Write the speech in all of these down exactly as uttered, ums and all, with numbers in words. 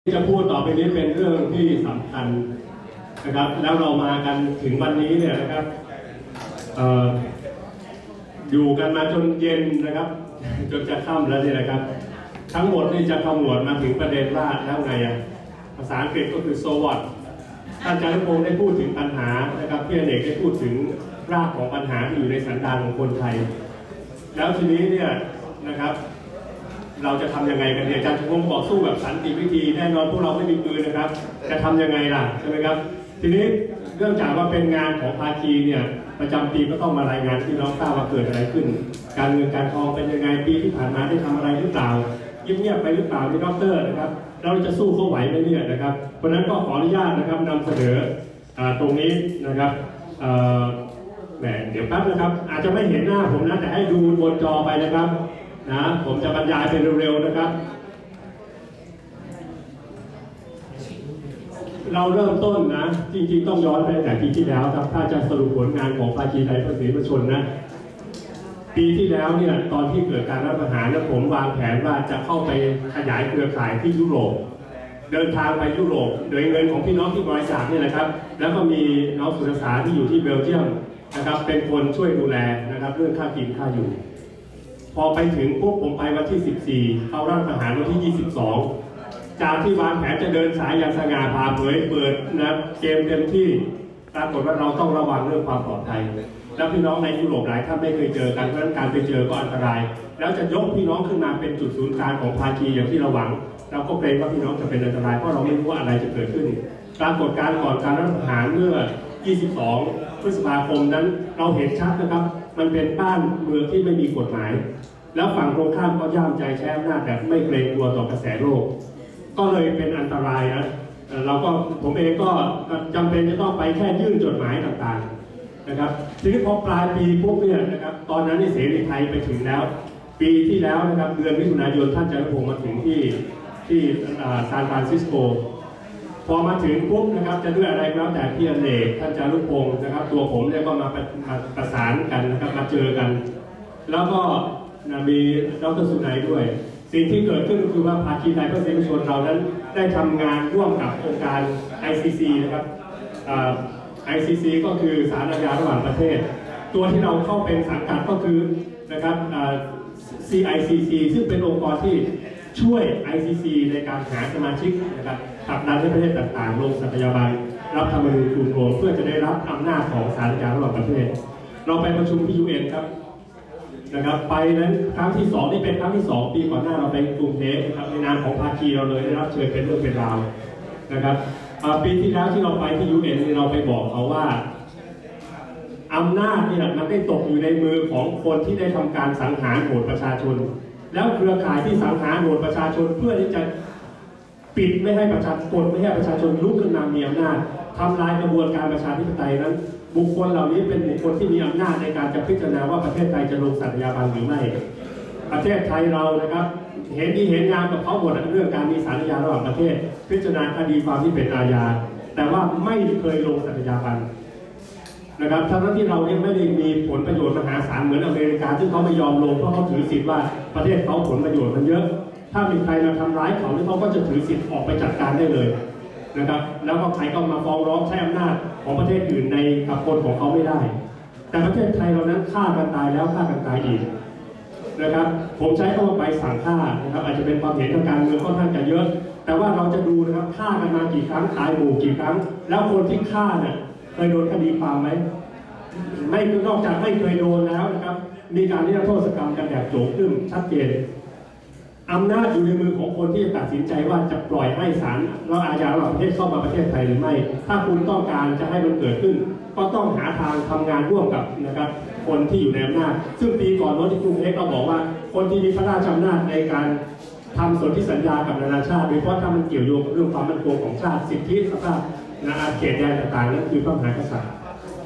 จะพูดต่อไปนี้เป็นเรื่องที่สำคัญนะครับแล้วเรามากันถึงวันนี้เนี่ยนะครับเอ่ออยู่กันมาจนเย็นนะครับจนจะค่ำแล้วเนี่ยนะครับทั้งหมดนี่จะขมวดมาถึงประเด็นว่าแล้วไงอ่ะภาษาอังกฤษก็คือ so what ท่านอาจารย์พงษ์ได้พูดถึงปัญหานะครับพี่อเนกได้พูดถึงรากของปัญหาที่อยู่ในสันดานของคนไทยแล้วทีนี้เนี่ยนะครับเราจะทำยังไงกันเนี่ยอาจารย์พงษ์บอกสู้แบบสันติวิธีแน่นอนพวกเราไม่มีปืนนะครับจะทำยังไงล่ะใช่ไหมครับทีนี้เรื่องจากว่าเป็นงานของภาคีเนี่ยประจำปีก็ต้องมารายงานที่น้องทราบว่าเกิดอะไรขึ้นการเงินการทองเป็นยังไงปีที่ผ่านมาได้ทำอะไรหรือเปล่าเงียบๆไปหรือเปล่าที่ดร.นะครับเราจะสู้เขาไหวไหมเนี่ยนะครับเพราะนั้นก็ขออนุญาตนะครับนำเสนอตรงนี้นะครับแหมเดี๋ยวแป๊บนะครับอาจจะไม่เห็นหน้าผมนะแต่ให้ดูบนจอไปนะครับนะผมจะบรรยายเป็นเร็วๆนะครับเราเริ่มต้นนะจริงๆต้องย้อนไปแต่ปีที่แล้วครับถ้าจะสรุปผลงานของภาคีไทยภาษีประชาชนนะปีที่แล้วเนี่ยตอนที่เกิดการรัฐประหารเนี่ยผมวางแผนว่าจะเข้าไปขยายเครือข่ายที่ยุโรปเดินทางไปยุโรปโดยเงินของพี่น้องที่บริจาคนี่แหละครับแล้วก็มีน้องสุรศาที่อยู่ที่เบลเยียมนะครับเป็นคนช่วยดูแลนะครับเรื่องค่ากินค่าอยู่พอไปถึงปุ๊บผมไปวันที่สิบสี่เข้ารัฐประหารวันที่ยี่สิบสองจากที่วางแผนจะเดินสายอย่างสง่าผ่าเผยเปิดนะเกมเต็มที่ปรากฏว่าเราต้องระวังเรื่องความปลอดภัยแล้วพี่น้องในยุโรปหลายท่านไม่เคยเจอกันเพราะฉะนั้นการไปเจอก็อันตรายแล้วจะยกพี่น้องขึ้นมาเป็นจุดศูนย์กลางของภาคีอย่างที่เราหวังเราก็เกรงว่าพี่น้องจะเป็นอันตรายเพราะเราไม่รู้ว่าอะไรจะเกิดขึ้นปรากฏการณ์ก่อนการรัฐประหารเมื่อยี่สิบสองพฤษภาคมนั้นเราเห็นชัดนะครับมันเป็นบ้านเมืองที่ไม่มีกฎหมายแล้วฝั่งตรงข้ามก็ย่ามใจแช่อำนาจแบบไม่เกรงกลัวต่อกระแสโลกก็เลยเป็นอันตรายนะเราก็ผมเองก็จำเป็นจะต้องไปแค่ยื่นจดหมายต่างๆนะครับทีนี้พอปลายปีปุ๊บเนี่ยนะครับตอนนั้นเสรีไทยไปถึงแล้วปีที่แล้วนะครับเดือนมิถุนายนท่านจารุพงษ์มาถึงที่ที่ซานฟรานซิสโกพอมาถึงปุ๊บนะครับจะด้วยอะไรก็แล้วแต่พี่อเนกท่านจารุพงษ์นะครับตัวผมเนี่ยก็มาประสานกันนะครับมาเจอกันแล้วก็มีดร.สุนัยด้วยสิ่งที่เกิดขึ้นก็คือว่าภาคีไทยเพื่อสิทธิชนเรานั้นได้ทำงานร่วมกับองค์การ ไอ ซี ซี นะครับ ไอ ซี ซี ก็คือศาลอาญาระหว่างประเทศตัวที่เราเข้าเป็นสังกัดก็คือนะครับ ซี ไอ ซี ซี ซึ่งเป็นองค์กรที่ช่วย ไอ ซี ซี ในการหาสมาชิกนะครับผลักดันให้ประเทศต่างๆลงสัตยาบันรับธรรมนูญกรุงโรมเพื่อจะได้รับอำนาจของศาลอาญาระหว่างประเทศเราไปประชุมที่ ยู เอ็น ครับนะครับไปนั้นครั้งที่สองนี่เป็นครั้งที่สองปีก่อนหน้าเราไปกรุงเทพนะครับในนามของภาคีเราเลยได้รับเชิญเป็นเรื่องเป็นราวนะครับปีที่แล้วที่เราไปที่ ยู เอ็น เราไปบอกเขาว่าอำนาจนี่แหละมันได้ตกอยู่ในมือของคนที่ได้ทำการสังหารโหดประชาชนแล้วเครือข่ายที่สังหารโหดประชาชนเพื่อที่จะปิดไม่ให้ประชาชนไม่ให้ประชาชนลุกขึ้นมามีอำนาจทำลายกระบวนการประชาธิปไตยนั้นบุคคลเหล่านี้เป็นบุคคลที่มีอำนาจในการจะพิจารณาว่าประเทศไทยจะลงสัตยาบันหรือไม่ประเทศไทยเรานะครับเห็นดีเห็นงานกับเขาหมดเรื่องการมีสัญญาระหว่างประเทศพิจารณาคดีความที่เป็นอาญาแต่ว่าไม่เคยลงสัตยาบันนะครับทั้งที่เราเนี่ยไม่ได้มีผลประโยชน์มหาศาลเหมือนอเมริกาที่เขาไม่ยอมลงเพราะเขาถือสิทธิ์ว่าประเทศเขาผลประโยชน์มันเยอะถ้ามีใครมาทำร้ายเขาเขาก็จะถือสิทธิ์ออกไปจัดการได้เลยนะครับแล้วก็ใครก็มาฟ้องร้องใช้อำนาจของประเทศอื่นในกับคนของเขาไม่ได้แต่ประเทศไทยเรานั้นฆ่ากันตายแล้วฆ่ากันตายอีกนะครับผมใช้คำว่าใบสั่งฆ่านะครับอาจจะเป็นความเห็นทางการเมืองค่อนข้างจะเยอะแต่ว่าเราจะดูนะครับฆ่ากันมากี่ครั้งตายหมู่กี่ครั้งแล้วคนที่ฆ่าเนี่ยเคยโดนคดีความไหมไม่นอกจากไม่เคยโดนแล้วนะครับมีการนิรโทษกรรมกันแบบโจงครึ่มชัดเจนอำนาจอยู่ในมือของคนที่จะตัดสินใจว่าจะปล่อยให้ศาลเราอาญาระหว่างประเทศเข้ามาประเทศไทยหรือไม่ถ้าคุณต้องการจะให้มันเกิดขึ้นก็ต้องหาทางทำงานร่วมกับนะครับคนที่อยู่ในอำนาจซึ่งปีก่อนโน้นที่กรุงเทพเราบอกว่าคนที่มีพระราชอำนาจในการทำสนธิสัญญากับนานาชาติโดยเฉพาะถ้ามันเกี่ยวโยงกับเรื่องความมั่นคงของชาติสิทธิสภาพนานาเขตแดนต่างๆนั่นคือพระมหากษัตริย์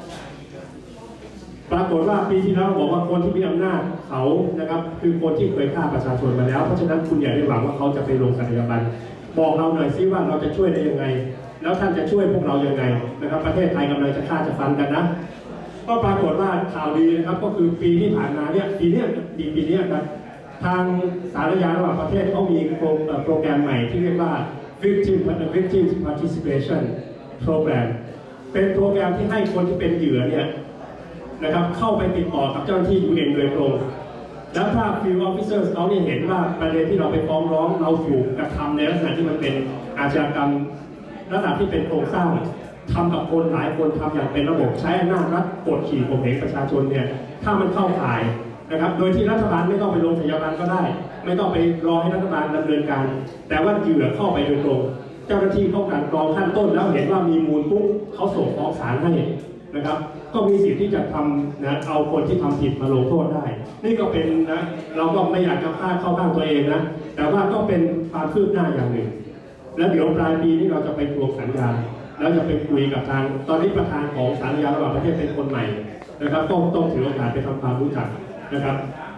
ปรากฏว่าปีที่แล้วบอกว่าคนที่มีอำนาจเขานะครับคือคนที่เคยฆ่าประชาชนมาแล้วเพราะฉะนั้นคุณอย่าได้หวังว่าเขาจะไปลงสัตยาบันบอกเราหน่อยซิว่าเราจะช่วยได้ยังไงแล้วท่านจะช่วยพวกเรายังไงนะครับประเทศไทยกำลังจะฆ่าจะฟันกันนะก็ปรากฏว่าข่าวดีนะครับก็คือปีที่ผ่านมาเนี่ยปีนี้ปีปีนี้ครับทางศาลอาญาระหว่างประเทศเขามีโปรแกรมใหม่ที่เรียกว่า victim victim participation program เป็นโปรแกรมที่ให้คนที่เป็นเหยื่อเนี่ยนะครับเข้าไปติดต่อกับเจ้าหน้าที่ ยู เอ็น โดยตรงแล้วถ้า field officers เขาเนี่ยเห็นว่าประเด็นที่เราไปฟ้องร้องเราถูกกระทำในลักษณะที่มันเป็นอาชญากรรมระดับที่เป็นโครงสร้างทำกับคนหลายคนทำอย่างเป็นระบบใช้อำนาจรัฐกดขี่ข่มเหงประชาชนเนี่ยถ้ามันเข้าข่ายนะครับโดยที่รัฐบาลไม่ต้องไปลงสัญญาบันก็ได้ไม่ต้องไปรอให้รัฐบาลดำเนินการแต่ว่าเหยื่อเข้าไปโดยตรงเจ้าหน้าที่เข้าการกรองขั้นต้นแล้วเห็นว่ามีมูลปุ๊บเขาส่งฟ้องศาลให้นะครับก็มีสิทธิ์ที่จะทำนะเอาคนที่ทำผิดมาลงโทษได้นี่ก็เป็นนะเราก็ไม่อยากจะพลาดเข้าข้างตัวเองนะแต่ว่าก็เป็นความคืบหน้าอย่างหนึ่งแล้วเดี๋ยวปลายปีนี้เราจะไปทวงสัญญาแล้วจะไปคุยกับทางตอนนี้ประธานของสัญญาระหว่างประเทศเป็นคนใหม่นะครับต้องต้องถือโอกาสไปทำความรู้จักนะครับ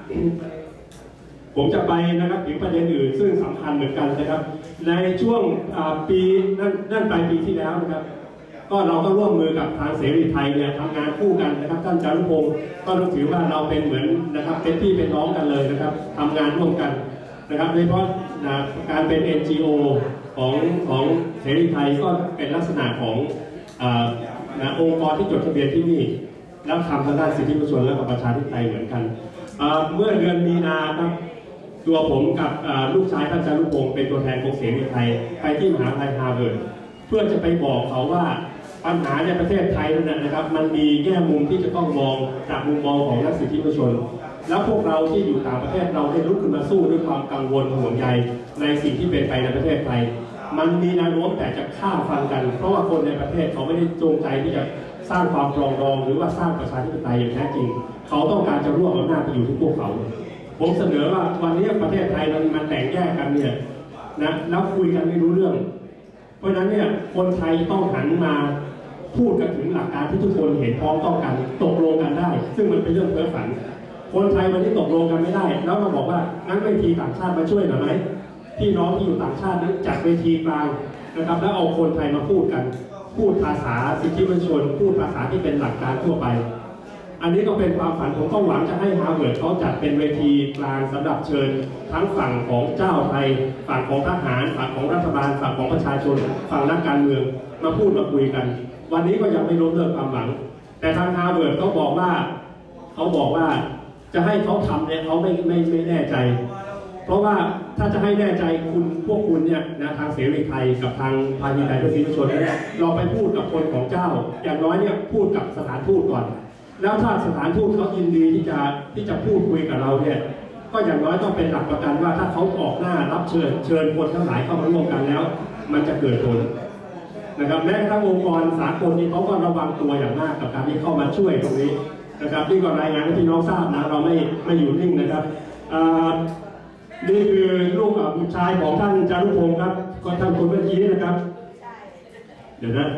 ผมจะไปนะครับถึงประเด็นอื่นซึ่งสำคัญเหมือนกันนะครับในช่วงปีนั่นนั่นปลายปีที่แล้วนะครับก็เราก็ร่วมมือกับทางเสรีไทยเนี่ยทำงานคู่กันนะครับท่านจารุพงศ์ก็ต้องถือว่าเราเป็นเหมือนนะครับเป็นพี่เป็นน้องกันเลยนะครับทำงานร่วมกันนะครับโดยเฉพาะการเป็น เอ็น จี โอ ของของเสรีไทยก็เป็นลักษณะของนะองค์กรที่จดทะเบียนที่นี่แล้วทำทางด้านสิทธิมนุษยชนและกับประชาธิปไตยเหมือนกันเมื่อเดือนมีนาครับตัวผมกับลูกชายท่านจารุพงศ์เป็นตัวแทนของเสรีไทยไปที่มหาวิทยาลัยฮาร์วาร์ดเพื่อจะไปบอกเขาว่าปัญหาในประเทศไทยนั่นนะครับมันมีแง่มุมที่จะต้องมองจากมุมมองของนักสิทธิมนุษยชนแล้วพวกเราที่อยู่ต่างประเทศเราได้ลุกขึ้นมาสู้ด้วยความกังวลห่วงใยในสิ่งที่เป็นไปในประเทศไทยมันมีแนวโน้มแต่จะฆ่าฟันกันเพราะว่าคนในประเทศเขาไม่ได้จงใจที่จะสร้างความปรองดองหรือว่าสร้างประชาธิปไตยอย่างแท้จริงเขาต้องการจะรวบอำนาจไปอยู่ที่พวกเขาผมเสนอว่าวันนี้ประเทศไทยมันมันแตกแยกกันเนี่ยนะแล้วคุยกันไม่รู้เรื่องเพราะฉะนั้นเนี่ยคนไทยต้องหันมาพูดกันถึงหลักการที่ทุกคนเห็นพ้องต้องกันตกลงกันได้ซึ่งมันเป็นเรื่องเพ้อฝันคนไทยวันนี้ตกลงกันไม่ได้แล้วมาบอกว่างั้นเวทีต่างชาติมาช่วยหน่อยไหมพี่น้องที่อยู่ต่างชาตินั้นจัดเวทีกลางนะครับแล้วเอาคนไทยมาพูดกันพูดภาษาสิทธิมนุษยชนพูดภาษาที่เป็นหลักการทั่วไปอันนี้ก็เป็นความฝันผมก็หวังจะให้ฮาร์วาร์ดเขาจัดเป็นเวทีกลางสำหรับเชิญทั้งฝั่งของเจ้าไทยฝั่งของทหารฝั่งของรัฐบาลฝั่งของประชาชนฝั่งนักการเมืองมาพูดมาคุยกันวันนี้ก็ยังไม่ล้มเลิกความหวังแต่ทางฮาร์วาร์ดเขาบอกว่าเขาบอกว่าจะให้เขาทำเนี่ยเขาไม่ไม่ไม่แน่ใจเพราะว่าถ้าจะให้แน่ใจคุณพวกคุณเนี่ยนะทางเสรีไทยกับทางภาคีไทยเพื่อสิทธิมนุษยชนเนี่ยเราไปพูดกับคนของเจ้าอย่างน้อยเนี่ยพูดกับสถานทูตก่อนแล้วถ้าสถานทูตเขายินดีที่จะที่จะพูดคุยกับเราเนี่ยก็อย่างน้อยต้องเป็นหลักประกันว่าถ้าเขาออกหน้ารับเชิญเชิญคนทั้งหลายเข้ามาร่วมกันแล้วมันจะเกิดผลนะครับแม้กระทั่งองค์กรสากลนี้เขาก็ระวังตัวอย่างมากกับการที่เข้ามาช่วยตรงนี้นะครับนี่ก็รายงานให้พี่น้องทราบนะเราไม่ไม่อยู่นิ่งนะครับนี่คือลูกบุตรชายของท่านจารุพงศ์ครับก็ท่านคนเมื่อกี้นะครับเดี๋ยวนะ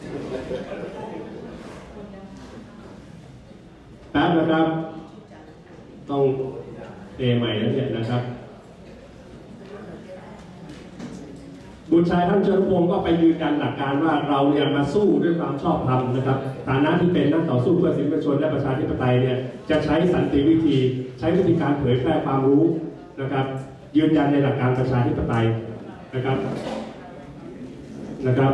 แป๊บนะครับต้องเทใหม่แล้วเนี่ยนะครับบุตรชายท่านจารุพงศ์ก็ไปยืนยันหลักการว่าเราเนี่ยมาสู้ด้วยความชอบธรรมนะครับฐานะที่เป็นนักต่อสู้เพื่อสิทธิมนุษยชนและประชาธิปไตยเนี่ยจะใช้สันติวิธีใช้วิธีการเผยแพร่ความรู้นะครับยืนยันในหลักการประชาธิปไตยนะครับนะครับ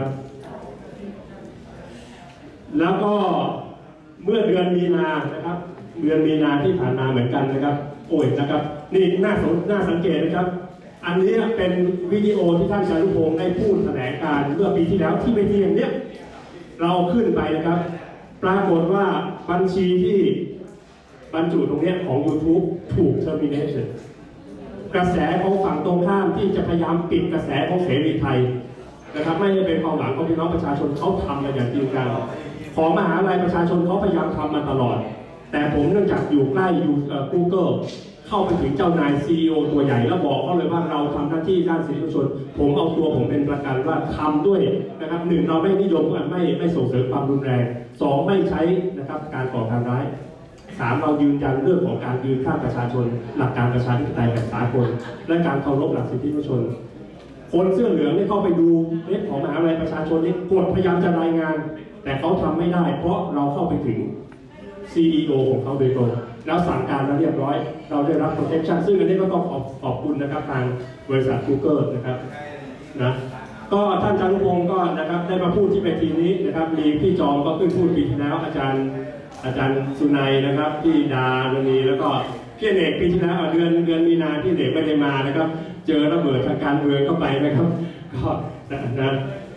แล้วก็เมื่อเดือนมีนานะครับเดือนมีนาที่ผ่านมาเหมือนกันนะครับโอ้ยนะครับนี่น่าสนน่าสังเกตนะครับอันนี้เป็นวิดีโอที่ท่านจารุพงศ์ได้พูดแถลงการเมื่อปีที่แล้วที่เวทีอย่างเนี้ยเราขึ้นไปนะครับปรากฏว่าบัญชีที่บรรจุตรงนี้ของ YouTube ถูก termination กระแสของฝั่งตรงข้ามที่จะพยายามปิดกระแสของเสรีไทยนะครับไม่ได้เป็นความหวังของพี่น้องประชาชนเขาทำมาอย่างจริงจังของมหาวิทยาลัยประชาชนเขาพยายามทำมาตลอดแต่ผมเนื่องจากอยู่ใกล้อยู่ Google เข้าไปถึงเจ้านาย ซี อี โอ ตัวใหญ่แล้วบอกเขาเลยว่าเราทำหน้าที่ด้านสิทธิมนุษยชนผมเอาตัวผมเป็นประกันว่าทำด้วยนะครับหนึ่งเราไม่นิยมไม่ไม่ส่งเสริมความรุนแรงสองไม่ใช้นะครับการก่อการร้ายสามเรายืนยันเรื่องของการยืนข้างประชาชนหลักการประชาธิปไตยแบบสากลและการเคารพหลักสิทธิมนุษยชนคนเสื้อเหลืองนี่เข้าไปดูเว็บของมหาวิทยาลัยประชาชนนี่กดพยายามจะรายงานแต่เขาทำไม่ได้เพราะเราเข้าไปถึง ซี อี โอ ของเขาโดยตรงแล้วสั่งการแล้วเรียบร้อยเราได้รับ protection ซึ่งอันนี้ก็ต้องขอบขอบคุณนะครับทางบริษัท Google นะครับนะก็ท่านจารุพงศ์ก็นะครับได้มาพูดที่เวทีนี้นะครับมีพี่จอมก็ขึ้นพูดปีที่แล้วอาจารย์อาจารย์สุนัยนะครับพี่ดาลนีแล้วก็พี่เอกปีที่แล้วเดือนเดือนมีนาพี่เอกไม่ได้มานะครับเจอระเบิดทางการเมืองเข้าไปนะครับก็นะ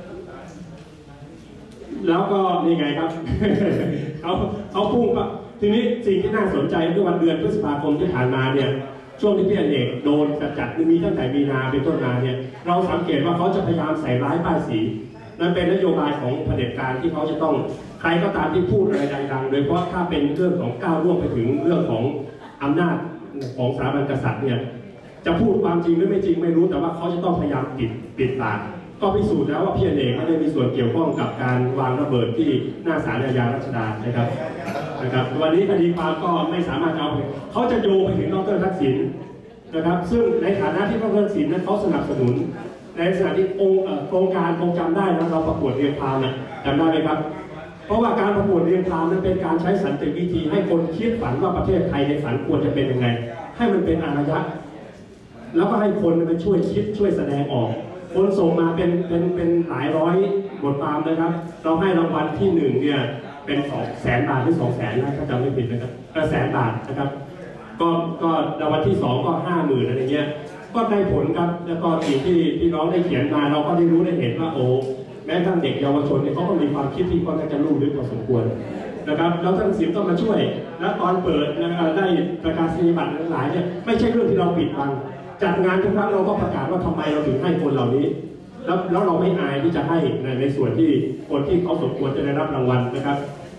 แล้วก็นี่ไงครับ เขาเขาพุ่งก็ทีนี้สิ่งที่น่าสนใจคือวันเดือนพฤษภาคมที่ผ่านมาเนี่ยช่วงที่พี่เอกโดนกระจัดมีตั้งแต่มีนาเป็นต้นมาเนี่ยเราสังเกตว่าเขาจะพยายามใส่ร้ายป้ายสีนั่นเป็นนโยบายของเผด็จการที่เขาจะต้องใครก็ตามที่พูดอะไรดังๆโดยเฉพาะถ้าเป็นเรื่องของก้าวล่วงไปถึงเรื่องของอำนาจของสถาบันกษัตริย์เนี่ยจะพูดความจริงหรือไม่จริงไม่รู้แต่ว่าเขาจะต้องพยายามปิดปิดปากก็พิสูจน์แล้วว่าพี่เอกไม่ได้มีส่วนเกี่ยวข้องกับการวางระเบิดที่หน้าศาลอาญารัชดานะครับนะครับวันนี้คดีความก็ไม่สามารถเอาไปเขาจะโยงไปถึงดร.ทักษิณนะครับซึ่งในฐานะที่ดร.ทักษิณนั้นเขาสนับสนุนในขณะที่องค์โครงการคงจำได้นะเราประกวดเรียงความนะจำได้ไหมครับเพราะว่าการประกวดเรียงความนั้นเป็นการใช้สันติวิธีให้คนคิดฝันว่าประเทศไทยในฝันควรจะเป็นยังไงให้มันเป็นอารยะแล้วก็ให้คนมาช่วยคิดช่วยแสดงออกคนส่งมาเป็นเป็นเป็นหลายร้อยบทความนะครับเราให้รางวัลที่หนึ่งเนี่ยเป็นสองแสนบาทหรือสองแสนนะถ้าจำไม่ผิดนะครับก็แสนบาทนะครับก็ก็รางวัลที่สองก็ห้าหมื่นอะไรเงี้ยก็ได้ผลครับแล้วก็สิ่งที่พี่น้องได้เขียนมาเราก็ได้รู้ได้เห็นว่าโอ้แม้ทั้งเด็กเยาวชนเนี่ยเขาก็มีความคิดที่ค่อนข้างจะรู้ลึกพอสมควรนะครับแล้วท่านศิลป์ก็มาช่วยและตอนเปิดนะครับได้ประกาศนียบัตรหลายเนี่ยไม่ใช่เรื่องที่เราปิดบังจัดงานทุกครั้งเราก็ประกาศว่าทำไมเราถึงให้คนเหล่านี้แล้วแล้วเราไม่อายที่จะให้ในในส่วนที่คนที่เขาสมควรจะได้รับรางวัลนะครับ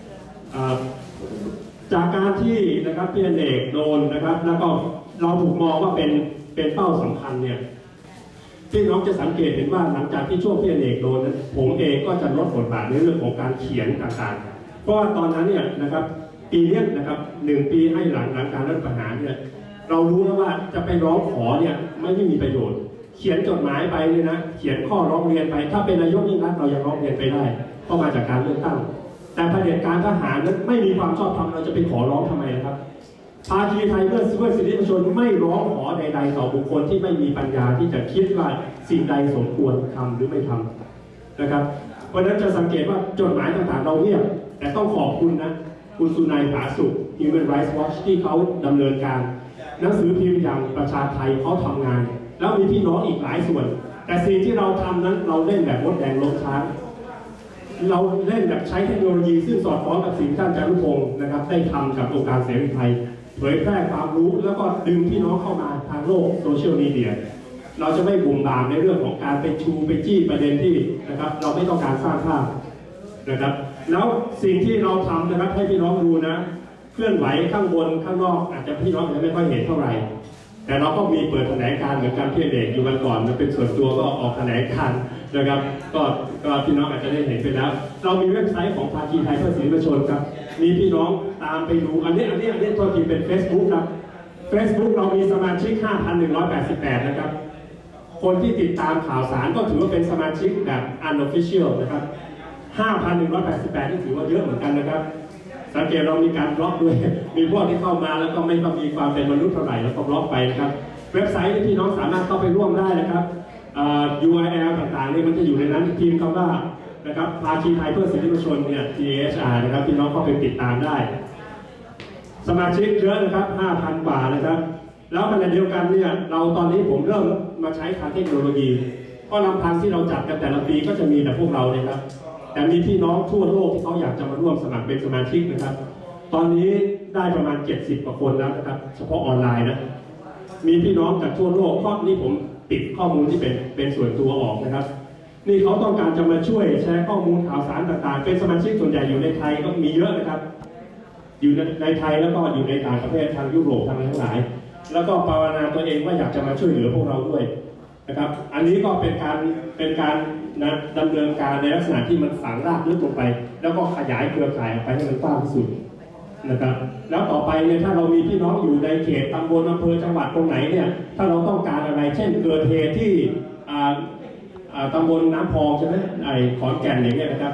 จากการที่นะครับพี่เอกโดนนะครับแล้วก็เราถูกมองว่าเป็นเป็นเป้าสำคัญเนี่ยพี่น้องจะสังเกตเห็นว่าหลังจากที่ช่วงพี่เอกโดนนั้นผมเองก็จะลดบทบาทในเรื่องของการเขียนต่างๆเพราะว่าตอนนั้นเนี่ยนะครับปีนี้นะครับหนึ่งปีให้หลังหลังการรัฐประหารเนี่ยเรารู้แล้วว่าจะไปร้องขอเนี่ยไม่ได้มีประโยชน์เขียนจดหมายไปเลยนะเขียนข้อร้องเรียนไปถ้าเป็นนายกยิ่งรักเรายังร้องเรียนไปได้เพราะมาจากการเลือกตั้งแต่เผด็จการทหารนั้นไม่มีความชอบธรรมเราจะไปขอร้องทำไมนะครับภาคีไทยเพื่อเพื่อสิทธิประชาชนไม่ร้องขอใดๆต่อบุคคลที่ไม่มีปัญญาที่จะคิดว่าสิ่งใดสมควรทำหรือไม่ทำนะครับเพราะนั้นจะสังเกตว่าจดหมายต่างๆเราเงียบแต่ต้องขอบคุณนะคุณสุนัยผาสุข Human Rights Watch ที่เขาดำเนินการหนังสือพิมพ์อย่างประชาไทยเขาทำงานแล้วมีพี่น้องอีกหลายส่วนแต่สิ่งที่เราทำนั้นเราเล่นแบบมดแดงล้มช้างเราเล่นแบบใช้เทคโนโลยีซึ่งสอดคล้องกับสิ่งที่ท่านจารุพงศ์นะครับได้ทำกับองค์การเสรีไทยเผยแพร่ความรู้แล้วก็ดึงพี่น้องเข้ามาทางโลกโซเชียลมีเดียเราจะไม่บุ่มบามในเรื่องของการไปชูไปจี้ประเด็นที่นะครับเราไม่ต้องการสร้างภาพนะครับแล้วสิ่งที่เราทำนะครับให้พี่น้องดูนะเคลื่อนไหวข้างบนข้างนอกอาจจะพี่น้องยังไม่ค่อยเห็นเท่าไหร่แต่เราก็มีเปิดแถลงการเหมือนกันพี่เด็กอยู่วันก่อนมันเป็นส่วนตัวก็ออกแถลงการนะครับก็ก็พี่น้องอาจจะได้เห็นไปแล้วเรามีเว็บไซต์ของภาคีไทยเพื่อสิทธิประชาชนครับมีพี่น้องตามไปดูอันนี้อันนี้อันนี้ตัวที่เป็น Facebook ครับ Facebook เรามีสมาชิก ห้าพันหนึ่งร้อยแปดสิบแปด นะครับคนที่ติดตามข่าวสารก็ถือว่าเป็นสมาชิกแบบ unofficial นะครับ ห้าพันหนึ่งร้อยแปดสิบแปด นี่ถือว่าเยอะเหมือนกันนะครับสังเกตเรามีการบล็อกด้วยมีพวกที่เข้ามาแล้วก็ไม่ต้องมีความเป็นมนุษย์เท่าไหร่แล้วก็บล็อกไปนะครับเว็บไซต์ที่พี่น้องสามารถเข้าไปร่วมได้นะครับ ยู อาร์ แอล ต่างๆนี่มันจะอยู่ในนั้นทีมเขาว่านะครับภาคีไทยเพื่อสิทธิประชาชนเนี่ย ที เอช อาร์ นะครับพี่น้องเข้าไปติดตามได้สมาชิกเยอะนะครับ ห้าพัน กว่านะครับแล้วขณะเดียวกันเนี่ยเราตอนนี้ผมเริ่มมาใช้ทางเทคโนโลยีก็ลำพังที่เราจัดกันแต่ละปีก็จะมีแต่พวกเราเลยครับแต่มีพี่น้องทั่วโลกที่เขาอยากจะมาร่วมสมัครเป็นสมาชิกนะครับตอนนี้ได้ประมาณเจ็ดสิบกว่าคนแล้วนะครับเฉพาะออนไลน์นะมีพี่น้องจากทั่วโลกข้อนี้ผมปิดข้อมูลที่เป็นเป็นส่วนตัวออกนะครับนี่เขาต้องการจะมาช่วยแชร์ข้อมูลข่าวสารต่างๆเป็นสมาชิกส่วนใหญ่อยู่ในไทยก็มีเยอะนะครับอยู่ในไทยแล้วก็อยู่ในต่างประเทศทางยุโรปทางทั้งหลายแล้วก็ภาวนาตัวเองว่าอยากจะมาช่วยเหลือพวกเราด้วยนะครับอันนี้ก็เป็นการเป็นการนะดำเนินการในลักษณะที่มันฝังรากลึกลงไปแล้วก็ขยายเครือข่ายออกไปให้มันกว้างที่สุดนะครับแล้วต่อไปเนี่ยถ้าเรามีพี่น้องอยู่ในเขตตำบลอำเภอจังหวัดตรงไหนเนี่ยถ้าเราต้องการอะไรเช่นเกิดเหตุที่ตำบลน้ำพองใช่ไหมไอ้ขอนแก่นอย่างเงี้ยนะครับ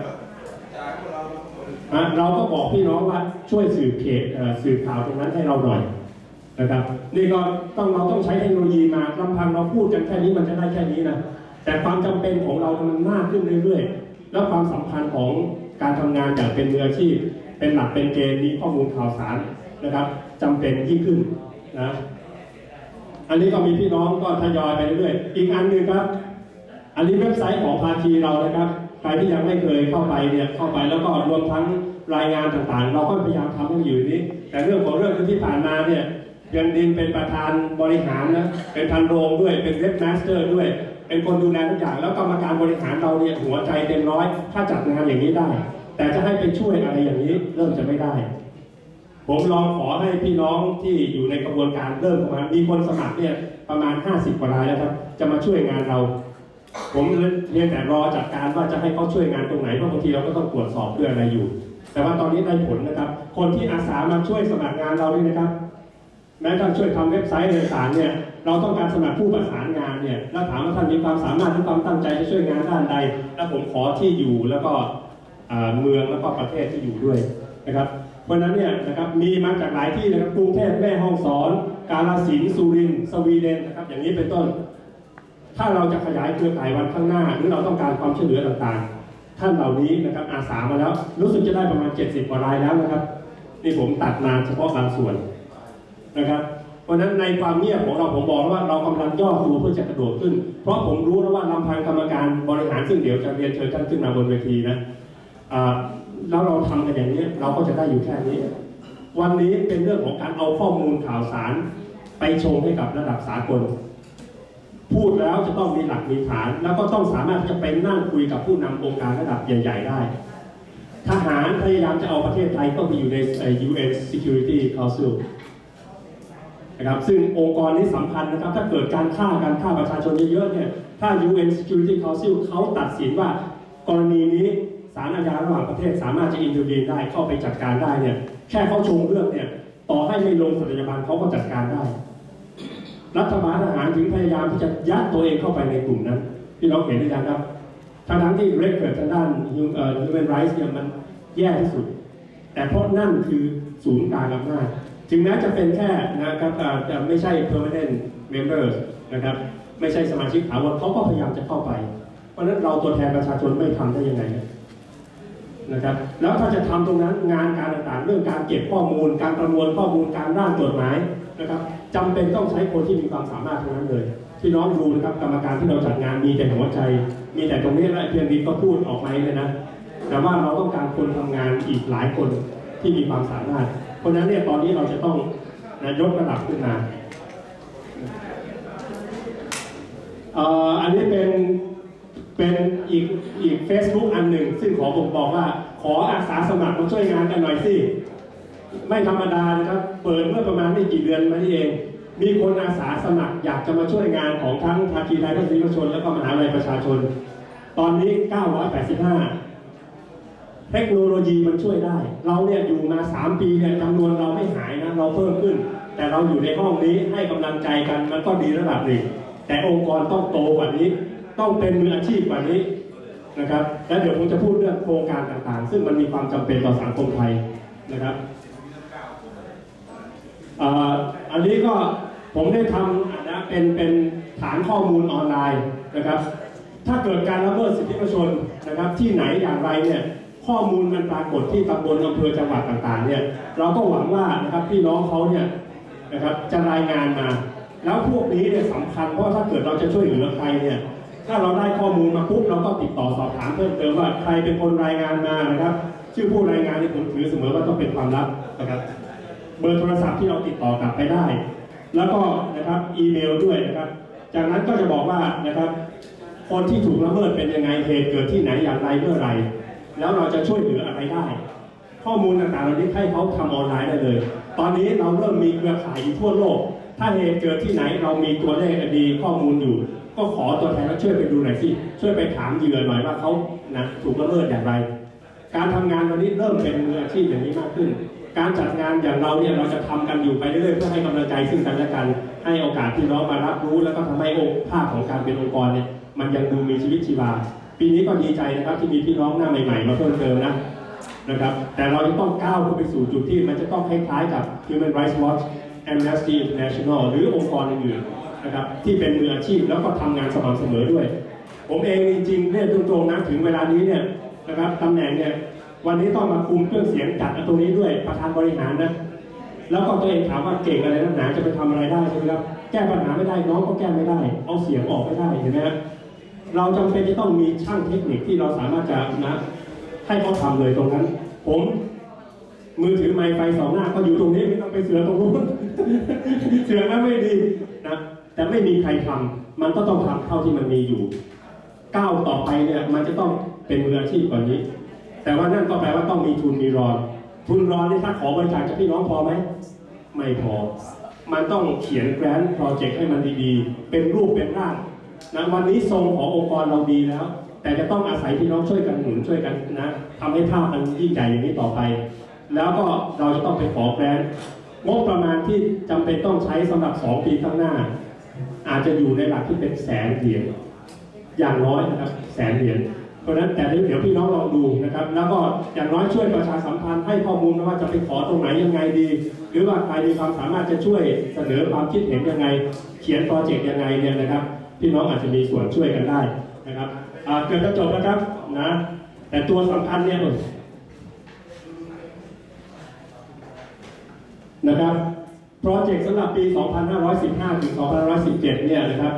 เราก็บอกพี่น้องว่าช่วยสืบเขตสืบข่าวตรงนั้นให้เราหน่อยนะครับนี่ก็ต้องเราต้องใช้เทคโนโลยีมาลำพังเราพูดกันแค่นี้มันจะได้แค่นี้นะแต่ความจำเป็นของเรามันมากขึ้นเรื่อยๆแล้วความสำคัญของการทำงานอย่างเป็นมืออาชีพเป็นหลักเป็นเกณฑ์มีข้อมูลข่าวสารนะครับจำเป็นยิ่งขึ้นนะอันนี้ก็มีพี่น้องก็ทยอยไปเรื่อยๆอีกอันหนึ่งครับอันนี้เว็บไซต์ของภาคีเรานะครับใครที่ยังไม่เคยเข้าไปเนี่ยเข้าไปแล้วก็รวมทั้งรายงานต่างๆเราก็พยายามทำให้อยู่นี้แต่เรื่องของเรื่องที่ผ่านมาเนี่ยเดือนดินเป็นประธานบริหารนะเป็นพันโรงด้วยเป็นเว็บมาสเตอร์ด้วยเป็นคนดูแลทุกอย่างแล้วกรรมการบริหารเราเนี่ยหัวใจเต็มร้อยถ้าจัดงานอย่างนี้ได้แต่จะให้ไปช่วยอะไรอย่างนี้เริ่มจะไม่ได้ผมลองขอให้พี่น้องที่อยู่ในกระบวนการเริ่มประมาณมีคนสมัครเนี่ยประมาณห้าสิบกว่ารายแล้วครับจะมาช่วยงานเราผมเพียงแต่รอจัดการว่าจะให้เขาช่วยงานตรงไหนเพราะบางทีเราก็ต้องตรวจสอบเรื่องอะไรอยู่แต่ว่าตอนนี้ได้ผลนะครับคนที่อาสามาช่วยสมัครงานเราด้วยนะครับแม้ท่านช่วยทำเว็บไซต์ต่างๆเนี่ยเราต้องการสมัครผู้ประสานงานเนี่ยแล้วถามว่าท่านมีความสามารถหรือความตั้งใจจะช่วยงานด้านใดแล้วผมขอที่อยู่แล้วก็เมืองแล้วก็ประเทศที่อยู่ด้วยนะครับเพราะนั้นเนี่ยนะครับมีมาจากหลายที่นะครับกรุงเทพแม่ฮ่องสอนกาฬสินธุ์สุรินทร์สวีเดนนะครับอย่างนี้เป็นต้นถ้าเราจะขยายเครือข่ายวันข้างหน้าหรือเราต้องการความช่วยเหลือต่างๆท่านเหล่านี้นะครับอาสามาแล้วรู้สึกจะได้ประมาณเจ็ดสิบกว่ารายแล้วนะครับนี่ผมตัดมาเฉพาะบางส่วนนะครับเพราะนั้นในความเงียบของเราผมบอกว่าเรากำลังย่อตัวเพื่อจะกระโดดขึ้นเพราะผมรู้แล้วว่าลำพังกรรมการบริหารซึ่งเดี๋ยวจะเรียนเชิญท่านขึ้นมาบนเวทีนะแล้วเราทำกันอย่างนี้เราก็จะได้อยู่แค่นี้วันนี้เป็นเรื่องของการเอาข้อมูลข่าวสารไปโชว์ให้กับระดับสากลพูดแล้วจะต้องมีหลักมีฐานแล้วก็ต้องสามารถที่จะไปนั่งคุยกับผู้นำองค์การระดับใหญ่ๆได้ทหารพยายามจะเอาประเทศไทยก็ไปอยู่ใน ยู เอ็น Security Council นะครับซึ่งองค์กรนี้สำคัญนะครับถ้าเกิดการฆ่าการฆ่าประชาชนเยอะๆเนี่ยถ้า ยู เอ็น Security Council เขาตัดสินว่ากรณีนี้ศาลอาญาระหว่างประเทศสามารถจะอินเทอร์วีนได้เข้าไปจัดการได้เนี่ยแค่เขาชงเรื่องเนี่ยต่อให้ไม่ลงสัตยาบันเขาก็จัดการได้รัฐบาลทหารถึงพยายามที่จะยัดตัวเองเข้าไปในกลุ่มนั้นที่เราเห็นได้ยังครับทั้งที่เรคเกิดทางด้าน Human Rights เนี่ยมันแย่ที่สุดแต่เพราะนั่นคือศูนย์กลางอำนาจถึงแม้จะเป็นแค่นะครับจะไม่ใช่ permanent members นะครับไม่ใช่สมาชิกถาวรเขาก็พยายามจะเข้าไปเพราะฉะนั้นเราตัวแทนประชาชนไม่ทำได้ยังไงนะครับแล้วถ้าจะทำตรงนั้นงานการต่างๆเรื่องการเก็บข้อมูลการประมวลข้อมูลการร่างกฎหมายนะครับจำเป็นต้องใช้คนที่มีความสามารถทั้งนั้นเลยพี่น้องดูนะครับกรรมการที่เราจัดงานมีแต่หัวใจมีแต่ตรงนี้และเพียงนี้ก็พูดออกมาเลยนะแต่ว่าเราต้องการคนทำงานอีกหลายคนที่มีความสามารถเพราะฉะนั้นเนี่ยตอนนี้เราจะต้องนะยกระดับขึ้นมาเอ่ออันนี้เป็นเป็นอีกอีก Facebook อันหนึ่งซึ่งขอผมบอกว่าขออาสาสมัครมาช่วยงานกันหน่อยสิไม่ธรรมดานะครับเปิดเมื่อประมาณไม่กี่เดือนมานี่เองมีคนอาสาสมัครอยากจะมาช่วยงานของทั้งภาคีไทยภาคีประชาชนและก็มหาวิทยาลัยประชาชนตอนนี้เก้าร้อยแปดสิบห้าเทคโนโลยีมันช่วยได้เราเนี่ยอยู่มาสามปีเนี่ยจำนวนเราไม่หายนะเราเพิ่มขึ้นแต่เราอยู่ในห้องนี้ให้กำลังใจกันมันก็ดีระดับหนึ่งแต่องค์กรต้องโตกว่านี้ต้องเป็นมืออาชีพกว่านี้นะครับและเดี๋ยวผมจะพูดเรื่องโครงการต่างๆซึ่งมันมีความจำเป็นต่อสังคมไทยนะครับอันนี้ก็ผมได้ทำนะเป็นเป็นฐานข้อมูลออนไลน์นะครับถ้าเกิดการละเมิดสิทธิประชาชนนะครับที่ไหนอย่างไรเนี่ยข้อมูลมันปรากฏที่ตำบลอำเภอจังหวัดต่างๆเนี่ยเราก็หวังว่านะครับพี่น้องเขาเนี่ยนะครับจะรายงานมาแล้วพวกนี้เนี่ยสำคัญเพราะถ้าเกิดเราจะช่วยเหลือใครเนี่ยถ้าเราได้ข้อมูลมาปุ๊บเราก็ติดต่อสอบถามเพิ่มเติมว่าใครเป็นคนรายงานมานะครับชื่อผู้รายงานที่ผมถือเสมอว่าต้องเป็นความลับนะครับเบอร์โทรศัพท์ที่เราติดต่อกลับไปได้แล้วก็นะครับอีเมลด้วยนะครับจากนั้นก็จะบอกว่านะครับคนที่ถูกละเมิดเป็นยังไงเหตุเกิดที่ไหนอย่างไรเมื่อไรแล้วเราจะช่วยเหลืออะไรได้ข้อมูลต่างๆเรานี้ให้เขาทำออนไลน์ได้เลยตอนนี้เราเริ่มมีเครือข่ายอยู่ทั่วโลกถ้าเหตุเกิดที่ไหนเรามีตัวเลขดีข้อมูลอยู่ก็ขอตัวแทนแล้วช่วยไปดูหน่อยสิช่วยไปถามเหยื่อหน่อยว่าเขานะถูกละเมิดอย่างไรการทำงานวันนี้เริ่มเป็นมืออาชีพอย่างนี้มากขึ้นการจัดงานอย่างเราเนี่ยเราจะทำกันอยู่ไปเรื่อยๆเพื่อให้กำลังใจซึ่งกันและกันให้โอกาสพี่น้องมารับรู้แล้วก็ทำให้องค์ภาพของการเป็นองค์กรเนี่ยมันยังดูมีชีวิตชีวาปีนี้ก็ดีใจนะครับที่มีพี่น้องหน้าใหม่ๆมาเพิ่มเติมนะนะครับแต่เราจะต้องก้าวขึ้นไปสู่จุดที่มันจะต้องคล้ายๆกับ Human Rights Watch Amnesty International หรือองค์กรอื่นๆนะครับที่เป็นมืออาชีพแล้วก็ทำงานสม่ำเสมอด้วยผมเองจริงๆเนี่ยตรงๆนะถึงเวลานี้เนี่ยนะครับตำแหน่งเนี่ยวันนี้ต้องมาคุมเครื่องเสียงจัดตรงนี้ด้วยประธานบริหารนะแล้วก็ตัวเองถามว่าเก่งอะไรนักหนาจะไปทำอะไรได้ใช่ไหมครับแก้ปัญหาไม่ได้น้องก็แก้ไม่ได้เอาเสียงออกไม่ได้เห็นไหมครับเราจำเป็นจะต้องมีช่างเทคนิคที่เราสามารถจะนะให้เขาทำเลยตรงนั้นผมมือถือไมค์ไฟสองหน้าก็อยู่ตรงนี้ไม่ต้องไปเสือตรงนู้น เสือนั้นไม่ดีนะแต่ไม่มีใครทำมันก็ต้องทำเท่าที่มันมีอยู่ก้าวต่อไปเนี่ยมันจะต้องเป็นมืออาชีพกว่านี้แต่ว่านั่นก็แปลว่าต้องมีทุนมีรอนทุนรอนนี่ถ้าขอบริจาคจากพี่น้องพอไหมไม่พอมันต้องเขียนแกรนด์โปรเจกต์ให้มันดีๆเป็นรูปเป็นร่างนะวันนี้ทรงขององค์กรเราดีแล้วแต่จะต้องอาศัยพี่น้องช่วยกันหนุนช่วยกันนะทำให้ภาพมันยิ่งใหญ่อย่างนี้ต่อไปแล้วก็เราจะต้องไปขอแกรนด์งบประมาณที่จำเป็นต้องใช้สำหรับสองปีข้างหน้าอาจจะอยู่ในหลักที่เป็นแสนเหรียญอย่างน้อยนะครับแสนเหรียญเพราะนั้นแต่เดี๋ยวพี่น้องลองดูนะครับแล้วก็อย่างน้อยช่วยประชาสัมพันธ์ให้ข้อมูลว่าจะไปขอตรงไหนยังไงดีหรือว่าใครมีความสามารถจะช่วยเสนอความคิดเห็นยังไงเขียนโปรเจกต์ยังไงเนี่ยนะครับพี่น้องอาจจะมีส่วนช่วยกันได้นะครับเกือบจะจบแล้วครับนะแต่ตัวสำคัญเนี่ยนะครับโปรเจกต์สำหรับปี สองพันห้าร้อยสิบห้า ถึง สองพันห้าร้อยสิบเจ็ด เนี่ยนะครับ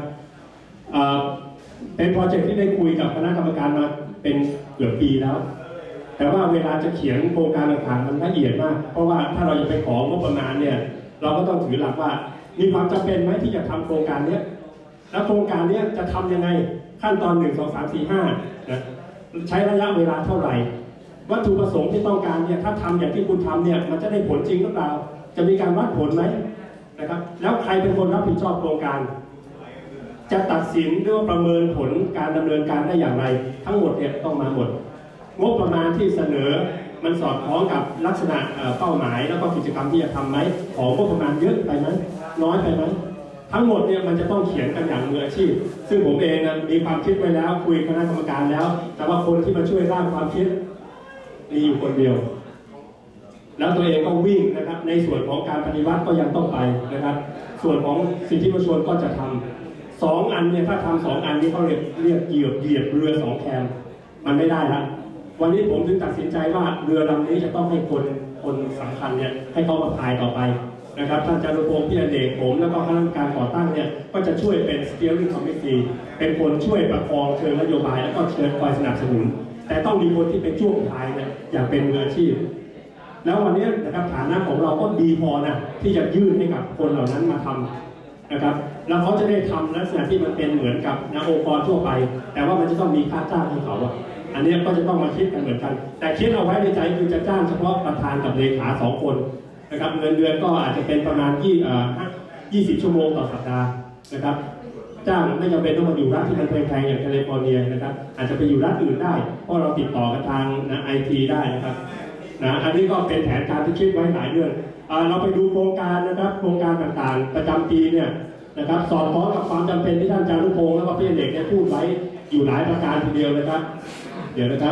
เป็นโปรเจกต์ที่ได้คุยกับคณะกรรมการมาเป็นเกือบปีแล้วแต่ว่าเวลาจะเขียนโครงการต่างๆมันละเอียดมากเพราะว่าถ้าเราจะไปของบประมาณเนี่ยเราก็ต้องถือหลักว่ามีความจำเป็นไหมที่จะทำโครงการนี้แล้วโครงการนี้จะทำยังไงขั้นตอนหนึ่งสองสามสี่ห้านะใช้ระยะเวลาเท่าไหร่วัตถุประสงค์ที่ต้องการเนี่ยถ้าทำอย่างที่คุณทำเนี่ยมันจะได้ผลจริงหรือเปล่าจะมีการวัดผลไหมนะครับแล้วใครเป็นคนรับผิดชอบโครงการจะตัดสินหรือว่าประเมินผลการดำเนินการได้อย่างไรทั้งหมดเนี่ยต้องมาหมดงบประมาณที่เสนอมันสอดคล้องกับลักษณะเป้าหมายแล้วก็กิจกรรมที่จะทำไหมของงบประมาณเยอะไปไหมน้อยไปไหมทั้งหมดเนี่ยมันจะต้องเขียนกันอย่างมืออาชีพซึ่งผมเองนะมีความคิดไว้แล้วคุยกับคณะกรรมการแล้วแต่ว่าคนที่มาช่วยร่างความคิดมีอยู่คนเดียวแล้วตัวเองก็วิ่งนะครับในส่วนของการปฏิวัติก็ยังต้องไปนะครับส่วนของสิทธิมนุษยชนก็จะทำสองอันเนี่ยถ้าทำสองอันนี้เขาเรียกเรียกเหยียบเหยียบเรือสองแคมมันไม่ได้ละวันนี้ผมถึงตัดสินใจว่าเรือลำนี้จะต้องให้คนคนสำคัญเนี่ยให้เขามาพายต่อไปนะครับท่านจารุพงศ์พี่อเนกผมแล้วก็คณะกรรมการก่อตั้งเนี่ยก็จะช่วยเป็น steering committee เป็นคนช่วยประคองเชิงนโยบายแล้วก็เชิญคอยสนับสนุนแต่ต้องมีคนที่เป็นช่วงพายเนี่ยอย่างเป็นมืออาชีพแล้ววันนี้นะครับฐานะของเราก็ดีพอนะที่จะยื่นให้กับคนเหล่านั้นมาทำนะครับแล้วเขาจะได้ทำลักษณะที่มันเป็นเหมือนกับนะองค์กรทั่วไปแต่ว่ามันจะต้องมีค่าจ้างให้เขาอันนี้ก็จะต้องมาคิดกันเหมือนกันแต่คิดเอาไว้ในใจคือจะจ้างเฉพาะประธานกับเลขาสองคนนะครับเงินเดือนก็อาจจะเป็นประมาณยี่ยี่สิบชั่วโมงต่อสัปดาห์นะครับจ้างไม่จำเป็นต้องมาอยู่รัฐที่มันแพงๆอย่างแคลิฟอร์เนียนะครับอาจจะไปอยู่รัฐอื่นได้เพราะเราติดต่อกับทางนะไอทีได้นะครับนะอันนี้ก็เป็นแผนการที่คิดไว้หลายเรื่องเราไปดูโครงการนะครับโครงการต่างๆประจำปีเนี่ยนะครับสอดคล้องกับความจำเป็นที่ท่านจารุพงศ์แล้วก็พี่เด็กได้พูดไว้อยู่หลายประการทีเดียวนะครับเดี๋ยวนะครับ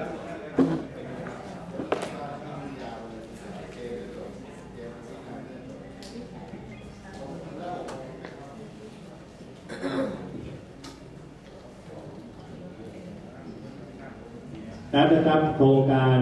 และนะครับโครงการ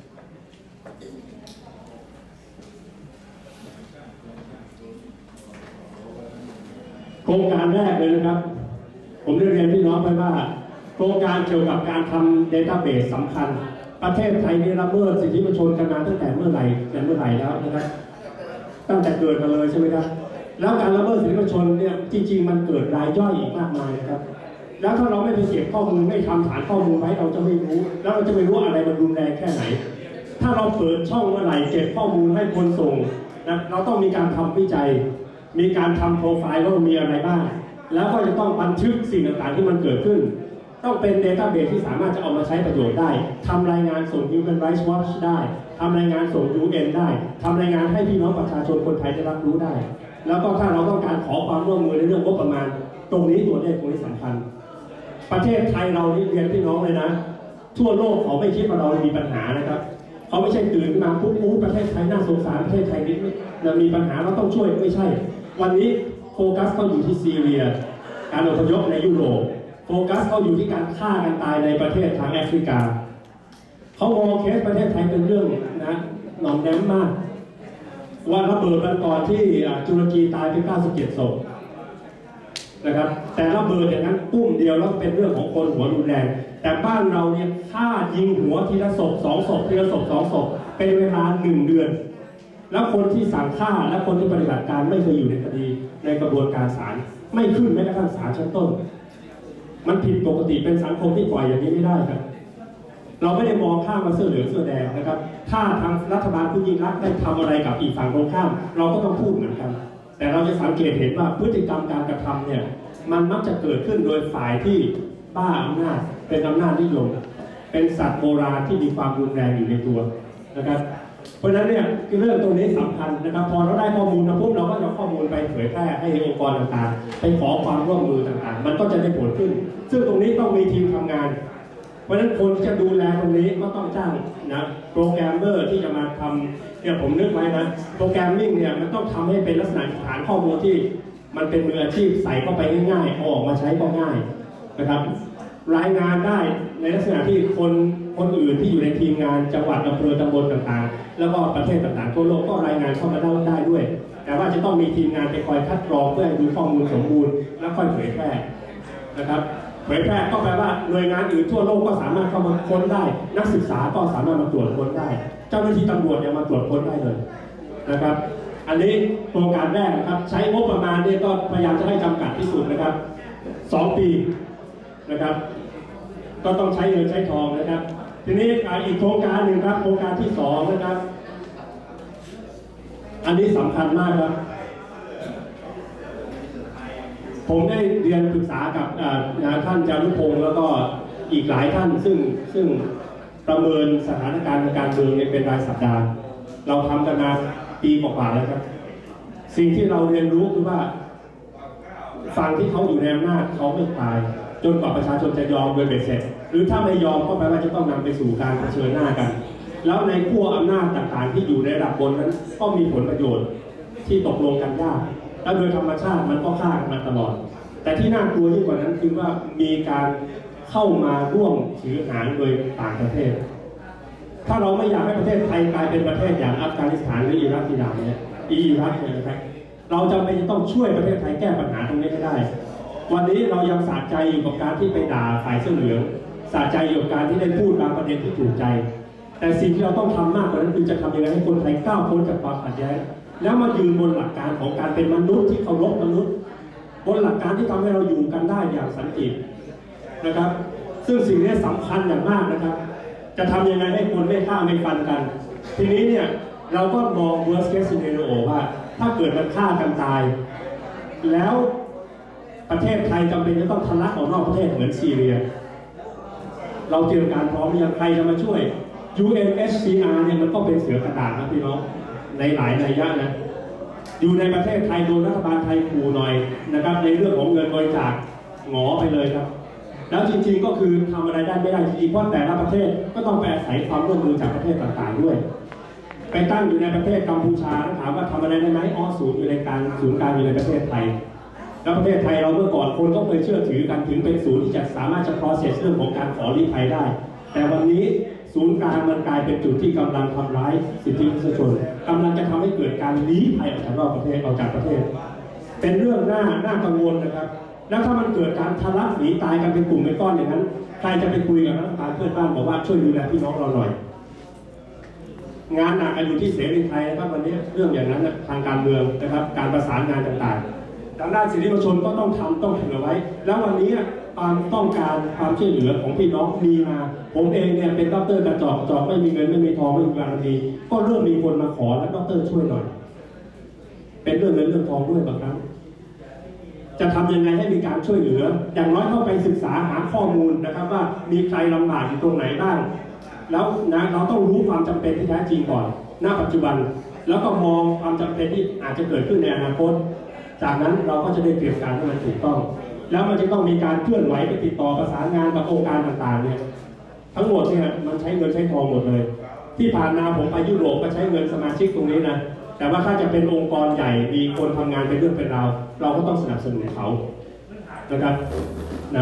โครงการแรกเลยนะครับผมได้เรียนพี่น้องไปว่าโครงการเกี่ยวกับการทำเดต้าเบสสำคัญประเทศไทยนี่ละเมิดสิทธิมนุษยชนกันมาตั้งแต่เมื่อไหร่แต่เมื่อไหร่แล้วนะครับตั้งแต่เกิดมาเลยใช่ไหมครับแล้วการละเมิดสิทธิมนุษยชนเนี่ยจริงๆมันเกิดรายย่อยอีกมากมายนะครับแล้วถ้าเราไม่ไปเก็บข้อมูลไม่ทำฐานข้อมูลไว้เราจะไม่รู้แล้วเราจะไม่รู้อะไรมันรุนแรงแค่ไหนถ้าเราเปิดช่องเมื่อไหร่เก็บข้อมูลให้คนส่งนะเราต้องมีการทำวิจัยมีการทำโปรไฟล์ว่ามีอะไรบ้างแล้วก็จะต้องบันทึกสิ่งต่างๆที่มันเกิดขึ้นต้องเป็นเดต้าเบสที่สามารถจะเอามาใช้ประโยชน์ได้ทำรายงานส่ง Human Rights Watch ได้ทำรายงานส่ง ยู เอ็น ได้ทำรายงานให้พี่น้องประชาชนคนไทยได้รับรู้ได้แล้วก็ถ้าเราต้องการขอความร่วมมือในเรื่องงบประมาณตรงนี้ตัวเลขตรงนี้สำคัญประเทศไทยเรานี่เรียนพี่น้องเลยนะทั่วโลกเขาไม่คิดว่าเรามีปัญหานะครับเขาไม่ใช่ตื่นมาปุ๊บอู้ประเทศไทยน่าสงสารประเทศไทยนี่เรามีปัญหาเราต้องช่วยไม่ใช่วันนี้โฟกัสก็อยู่ที่ซีเรียการอพยพในยุโรปโฟกัสเขาอยู่ที่การฆ่ากันตายในประเทศทางแอฟริกาเขามองเคสประเทศไทยเป็นเรื่องนะหน่อมแนมมากว่าระเบิดวันก่อนที่ตุรกีตายไปเก้าสิบเจ็ดศพนะครับแต่ระเบิดอย่างนั้นปุ้มเดียวแล้วเป็นเรื่องของคนหัวรุนแรงแต่บ้านเราเนี่ยฆ่ายิงหัวทีละศพสองศพทีละศพสองศพเป็นเวลาหนึ่งเดือนแล้วคนที่สั่งฆ่าและคนที่ปฏิบัติการไม่เคยอยู่ในคดีในกระบวนการศาลไม่ขึ้นแม้กระทั่งศาลชั้นต้นมันผิดปกติเป็นสังคมที่ปล่อยอย่างนี้ไม่ได้ครับเราไม่ได้มองข้ามมาเสื้อเหลืองเสื้อแดงนะครับถ้าทางรัฐบาลคุณยิ่งรักได้ทำอะไรกับอีกฝั่งตรงข้ามเราก็ต้องพูดเหมือนกันแต่เราจะสังเกตเห็นว่าพฤติกรรมการกระทำเนี่ยมันมักจะเกิดขึ้นโดยฝ่ายที่บ้าอำนาจเป็นอำนาจนิยมเป็นสัตว์โบราณที่มีความรุนแรงอยู่ในตัวนะครับเพราะฉะนั้นเนี่ยเรื่องตรงนี้สำคัญนะครับพอเราได้ข้อมูลนะปุ๊บเราก็เอาข้อมูลไปเผยแพร่ให้องค์กรต่างๆไปขอความร่วมมือต่างๆมันก็จะได้ผลขึ้นซึ่งตรงนี้ต้องมีทีมทำงานเพราะฉะนั้นคนที่จะดูแลตรงนี้ก็ต้องจ้างนะโปรแกรมเมอร์ที่จะมาทำเนี่ยผมนึกไว้นะโปรแกรมมิ่งเนี่ยมันต้องทำให้เป็นลักษณะฐานข้อมูลที่มันเป็นมืออาชีพใส่เข้าไปง่ายๆเอาออกมาใช้ก็ง่ายนะครับรายงานได้ในลักษณะที่คนคนอื่นที่อยู่ในทีมงานจังหวัดอำเภอตำบลต่างๆแล้วก็ประเทศต่างๆทั่วโลกก็รายงานเข้ามาได้ด้วยแต่ว่าจะต้องมีทีมงานไปคอยคัดกรองเพื่อให้ดูข้อมูลสมบูรณ์แล้วค่อยเผยแพร่นะครับเผยแพร่ก็แปลว่าหน่วยงานอื่นทั่วโลกก็สามารถเข้ามาค้นได้นักศึกษาก็สามารถมาตรวจค้นได้เจ้าหน้าที่ตำรวจเนี่ยมาตรวจค้นได้เลยนะครับอันนี้โครงการแรกนะครับใช้งบประมาณเนี่ยก็พยายามจะให้จำกัดที่สุดนะครับสองปีนะครับก็ต้องใช้เงินใช้ทองนะครับทีนี้อีกโครงการหนึ่งครับโครงการที่สองนะครับอันนี้สำคัญมากครับผมได้เรียนปรึกษากับท่านจารุพงศ์แล้วก็อีกหลายท่านซึ่งซึ่งประเมินสถานการณ์การเมืองเป็นรายสัปดาห์เราทำกันมาปีกว่าๆแล้วครับสิ่งที่เราเรียนรู้คือว่าฝั่งที่เขาอยู่ในอำนาจเขาไม่ตายจนกว่าประชาชนจะยอมโดยเบ็ดเสร็จหรือถ้าไม่ยอมก็แปลว่าจะต้องนำไปสู่การเผชิญหน้ากันแล้วในขั้วอำนาจต่างๆที่อยู่ในระดับบนนั้นก็มีผลประโยชน์ที่ตกลงกันยากและโดยธรรมชาติมันก็ฆ่ากันมาตลอดแต่ที่น่ากลัวยิ่งกว่านั้นคือว่ามีการเข้ามาร่วมถือหางโดยต่างประเทศถ้าเราไม่อยากให้ประเทศไทยกลายเป็นประเทศอย่างอัฟกานิสถานหรืออิรักอิหร่านเนี่ยอิรักเนี่ยนะครับเราจำเป็นจะต้องช่วยประเทศไทยแก้ปัญหาตรงนี้ให้ได้วันนี้เรายังสะใจอยู่กับการที่ไปด่าฝ่ายเสื้อเหลืองสะใจอยู่กับการที่ได้พูดบางประเด็นที่ถูกใจแต่สิ่งที่เราต้องทำมากกว่านั้นคือจะทำยังไงให้คนไทยก้าวพ้นจากความขัดแย้งแล้วมายืนบนหลักการของการเป็นมนุษย์ที่เคารพมนุษย์บนหลักการที่ทำให้เราอยู่กันได้อย่างสันตินะครับซึ่งสิ่งนี้สำคัญอย่างมากนะครับจะทำยังไงให้คนไม่ฆ่าไม่ฟันกันทีนี้เนี่ยเราก็มอง worst case scenario ว่าถ้าเกิดมันฆ่ากันตายแล้วประเทศไทยจำเป็นจะต้องทะลักออกนอกประเทศเหมือนซีเรียเราเตรียมการพร้อมอย่างใครจะมาช่วย ยู เอ็น เอช ซี อาร์ เนี่ยมันก็เป็นเสือกระดาษนะพี่น้องในหลายนัยยะนะอยู่ในประเทศไทยโดนรัฐบาลไทยขู่หน่อยนะครับในเรื่องของเงินบริจาคหงอไปเลยครับแล้วจริงๆก็คือทำอะไรได้ไม่ได้จริงๆเพราะแต่ละประเทศก็ต้องไปอาศัยความร่วมมือจากประเทศต่างๆด้วยไปตั้งอยู่ในประเทศกัมพูชาถามว่าทำอะไรได้ไหมอ๋อศูนย์อยู่ในการศูนย์กลางอยู่ในประเทศไทยแล้วประเทศไทยเราเมื่อก่อนคนก็เคยเชื่อถือกันถึงเป็นศูนย์ที่จะสามารถจะ process เรื่องของการขอลี้ภัยได้แต่วันนี้ศูนย์กลางมันกลายเป็นจุดที่กำลังทำร้ายสิทธิมนุษยชนกำลังจะทำให้เกิดการลี้ภัยออกจากนอกประเทศออกจากประเทศเป็นเรื่องน่าน่ากังวลนะครับแล้วถ้ามันเกิดการทะลักหนีตายกันเป็นกลุ่มเป็นก้อนอย่างนั้นใครจะไปคุยกับรัฐบาลเพื่อนบ้านบอกว่าช่วยดูแลพี่น้องเราหน่อยงานหนักกันอยู่ที่เสรีไทยนะครับวันนี้เรื่องอย่างนั้นทางการเมืองนะครับการประสานงานต่างๆทางด้านสิทธิมนุษยชนก็ต้องทำต้องเผื่อไว้แล้ววันนี้ความต้องการความช่วยเหลือของพี่น้องมีมาผมเองเนี่ยเป็นด็อกเตอร์กระจอกจอกไม่มีเงินไม่มีทองไม่มีบารมีก็เริ่มมีคนมาขอแล้วด็อกเตอร์ช่วยหน่อยเป็นเรื่องเงินเรื่องทองด้วยบางครั้งจะทำยังไงให้มีการช่วยเหลืออย่างน้อยเข้าไปศึกษาหาข้อมูลนะครับว่ามีใครลำบากอยู่ตรงไหนบ้างแล้วนะเราต้องรู้ความจำเป็นที่แท้จริงก่อนณปัจจุบันแล้วก็มองความจำเป็นที่อาจจะเกิดขึ้นในอนาคตจากนั้นเราก็จะได้เตรียมการให้มันถูกต้องแล้วมันจะต้องมีการเคลื่อนไหวไปติดต่อประสานงานกับองค์การต่างๆเนี่ยทั้งหมดเนี่ยมันใช้เงินใช้ทองหมดเลยที่ผ่านมาผมไปยุโรปก็ใช้เงินสมาชิกตรงนี้นะแต่ว่าถ้าจะเป็นองค์กรใหญ่มีคนทำงานเป็นเรื่องเป็นราวเราก็ต้องสนับสนุนเขานะครับนะ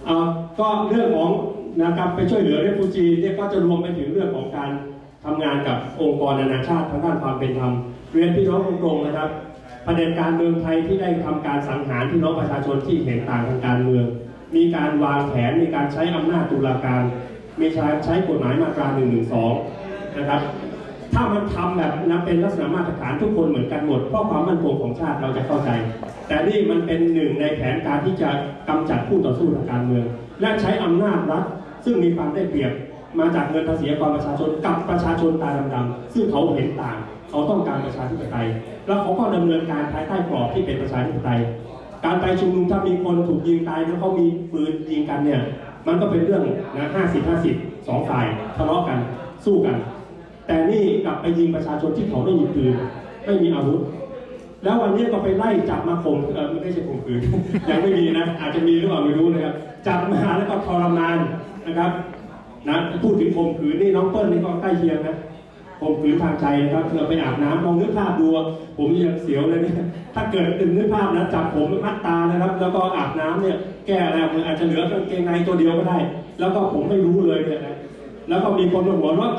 ก็เรื่องของนะครับไปช่วยเหลือเรฟูจีเนี่ยก็จะรวมไปถึงเรื่องของการทำงานกับองค์กรนานาชาติทางด้านความเป็นธรรมเรียนพี่น้องตรงๆนะครับเผด็จการเมืองไทยที่ได้ทำการสังหารพี่น้องประชาชนที่เห็นต่างทางการเมืองมีการวางแผนมีการใช้อำนาจตุลาการมีการใช้กฎหมายมาตราหนึ่งหนึ่งสองนะครับถ้ามันทำแบบนั้นเป็นลักษณะมาตรฐานทุกคนเหมือนกันหมดเพราะความมั่นคงของชาติเราจะเข้าใจแต่นี่มันเป็นหนึ่งในแผนการที่จะกำจัดผู้ต่อสู้ทางการเมืองและใช้อำนาจรัฐซึ่งมีความได้เปรียบมาจากเงินภาษีของประชาชนกับประชาชนตาดำๆซึ่งเขาเห็นต่างเขาต้องการประชาธิปไตยแล้วเขาก็ดำเนินการภายใต้กรอบที่เป็นประชาธิปไตยการไปชุมนุมถ้ามีคนถูกยิงตายแล้วเขามีปืนยิงกันเนี่ยมันก็เป็นเรื่องนะห้าสิบห้าสิบสองฝ่ายทะเลาะกันสู้กันแต่นี่กลับไปยิงประชาชนที่เขาไม่มีปืนไม่มีอาวุธแล้ววันนี้ก็ไปไล่จับมาข่มเออไม่ใช่ข่มขืน ยังไม่มีนะอาจจะมีหรือเปล่าไม่รู้นะครับจับมาแล้วก็ทรมานนะครับนะพูดถึงข่มขืนนี่น้องเปิ้ลนี่ก็ใกล้เคียงนะข่มขืนทางใจนะครับเธอไปอาบน้ำลองนึกภาพดูผมยังเสียวเลยเนี่ยถ้าเกิดเป็นนึกภาพนะจับผมมัดตานะครับแล้วก็อาบน้ำเนี่ยแก้อะไรมันอาจจะเหลือกางเกงในตัวเดียวก็ได้แล้วก็ผมไม่รู้เลยเนี่ยนะแล้วก็มีคนมาหัวเราะ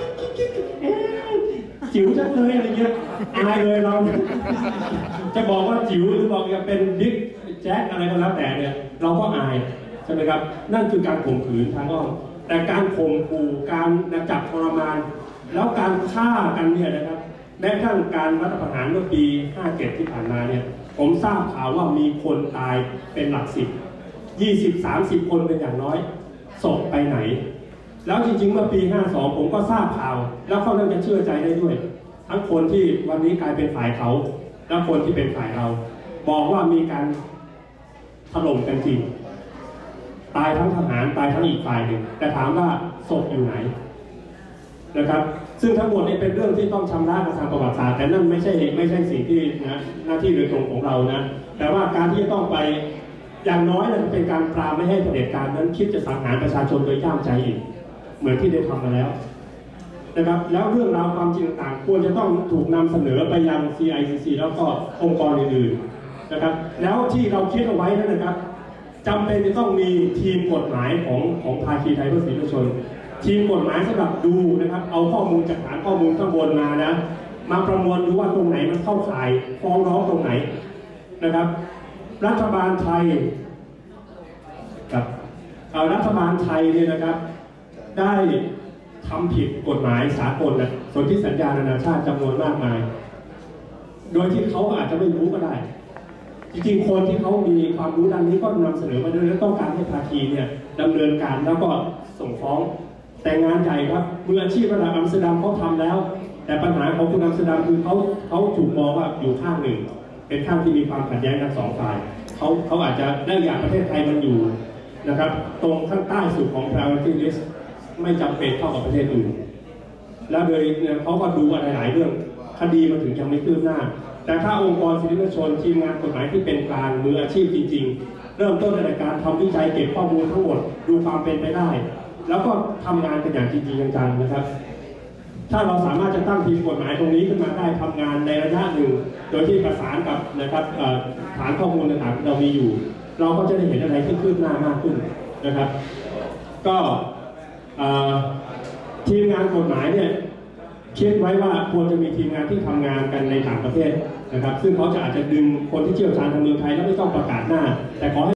จิ๋วจังเลยอะไรเงี้ยอายเลยเราจะบอกว่าจิ๋วหรือบอกจะเป็นบิ๊กแจ็คอะไรก็แล้วแต่เนี่ยเราก็อายใช่ไหมครับนั่นคือการข่มขืนทางอ้อมแต่การข่มขู่การจับทรมานแล้วการฆ่ากันเนี่ยนะครับแม้กระทั่งการรัฐประหารเมื่อปีห้าเจ็ดที่ผ่านมาเนี่ยผมทราบข่าวว่ามีคนตายเป็นหลักสิบยี่สิบสามสิบคนเป็นอย่างน้อยศพไปไหนแล้วจริงๆเมื่อปีห้าสองผมก็ทราบข่าวแล้วเขาเริ่มจะเชื่อใจได้ด้วยทั้งคนที่วันนี้กลายเป็นฝ่ายเขาและคนที่เป็นฝ่ายเราบอกว่ามีการถล่มกันจริงตายทั้งทหารตายทั้งอีกฝ่ายหนึ่งแต่ถามว่าศพอยู่ไหนนะครับซึ่งทั้งหมดนี้เป็นเรื่องที่ต้องชำระทางประวัติศาสตร์แต่นั่นไม่ใช่ไม่ใช่สิ่งที่นะหน้าที่โดยตรงของเรานะแต่ว่าการที่จะต้องไปอย่างน้อยนะเป็นการปราบไม่ให้เผด็จการนั้นคิดจะสังหารประชาชนโดยย่ามใจอีกเหมือนที่ได้ทำมาแล้วนะครับแล้วเรื่องราวความจริงต่างๆควรจะต้องถูกนำเสนอไปยัง ซี ไอ ซี ซี แล้วก็องค์กรอื่นๆนะครับแล้วที่เราคิดเอาไว้นั้นนะครับจำเป็นจะต้องมีทีมกฎหมายของของภาคีไทยเพื่อสิทธิมนุษยชนทีมกฎหมายสำหรับดูนะครับเอาข้อมูลจากฐานข้อมูลข้างบนมานะมาประมวลดูว่าตรงไหนมันเข้าข่ายฟ้องร้องตรงไหนนะครับรัฐบาลไทยกับรัฐบาลไทยเนี่ยนะครับได้ทำผิดกฎหมายสากลนะสนธิสัญญานานาชาติจำนวนมากมายโดยที่เขาอาจจะไม่รู้ก็ได้จริงๆคนที่เขามีความรู้ด้านนี้ก็นำเสนอมาด้วยและต้องการให้ภาคีเนี่ยดำเนินการแล้วก็ส่งฟ้องแต่งานใหญ่ครับมืออาชีพระดับอัมสเตอร์ดัมเขาทำแล้วแต่ปัญหาของคุณอัมสเตอร์ดัมคือเขาเขาถูกมองว่าอยู่ข้างหนึ่งเป็นข้างที่มีความขัดแย้งทั้งสองฝ่ายเขาเขาอาจจะได้อย่างประเทศไทยมันอยู่นะครับตรงข้างใต้สุดของ priority list ไม่จำเป็นเท่ากับประเทศอื่นแล้วโดยเนี่ยเขาก็ดูอะไรหลายเรื่องคดีมันถึงยังไม่คืบหน้าแต่ถ้าองค์กรสิทธิมนุษยชนทีมงานกฎหมายที่เป็นกลางมืออาชีพจริงๆเริ่มต้นในการทำวิจัยเก็บข้อมูลทั้งหมดดูความเป็นไปได้แล้วก็ทำงานกันอย่างจริงๆจังๆนะครับถ้าเราสามารถจะตั้งทีมกฎหมายตรงนี้ขึ้นมาได้ทำงานในระยะหนึ่งโดยที่ประสานกับนะครับฐานข้อมูลต่างๆเรามีอยู่เราก็จะได้เห็นอะไรที่คืบหน้ามากขึ้นนะครับก็ทีมงานกฎหมายเนี่ยคิดไว้ว่าควรจะมีทีมงานที่ทำงานกันในต่างประเทศนะครับซึ่งเขาจะอาจจะดึงคนที่เชี่ยวชาญทางเมืองไทยแล้วไม่ต้องประกาศหน้าแต่ขอให้